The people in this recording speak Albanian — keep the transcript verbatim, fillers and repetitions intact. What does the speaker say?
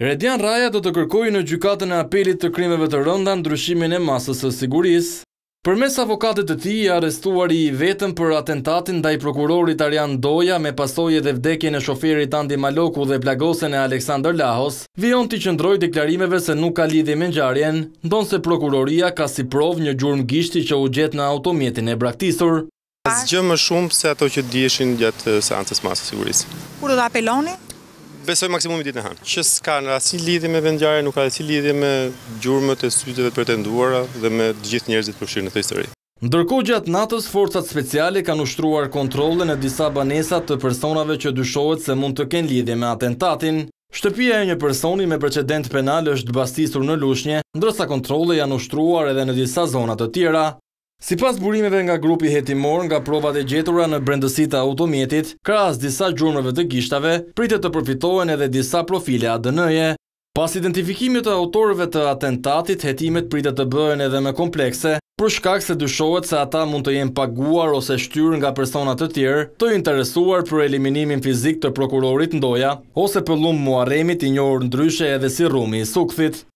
Redian Raja do të kërkojë në gjykatën e apelit të krimeve të rënda ndryshimin e masës së sigurisë. Përmes avokatit të tij, arrestuari i vetëm për atentatin ndaj prokurorit Arjan Doja me pasojë edhe vdekjen e shoferit Andi Maloku dhe plagosjen e Aleksandër Lahos, vijon t'i qëndrojë deklarimeve se nuk ka lidhje me ngjarjen, ndonse prokuroria ka si provë një gjurmë gishti që u gjet në automjetin e braktisur. Asgjë më shumë se ato që dieshin gjatë seancës masës sigurisë. Kur do ta apeloni? Besoj maksimumi ditën e hënë. Që s'ka në asnjë lidhje me vendngjarjen, nuk ka asnjë lidhje me gjurmët e syteve të pretenduara dhe me të gjithë njerëzit përfshirë në këtë histori. Ndërkohë gjatë natës, forcat speciale kanë ushtruar kontrolle në disa banesa të personave që dyshohet se mund të kenë lidhje me atentatin. Shtëpia e një personi me precedent penal është mbastisur në Lushnjë, ndërsa kontrolle janë ushtruar edhe në disa zona të tjera. Sipas burimeve nga grupi hetimor, nga provat e gjetura në brendësitë e automjetit, krahas disa gjurmëve të gishtave, pritet të përfitohen edhe disa profile A D N-je. Pas identifikimit të autorëve të atentatit, hetimet pritet të bëhen edhe më komplekse, për shkak se dyshohet se ata mund të jenë paguar ose shtyrë nga persona të tjerë, të interesuar për eliminimin fizik të prokurorit Ndoja, ose Pëllum Muarremit, i njohur ndryshe edhe si Rumi i Sukthit.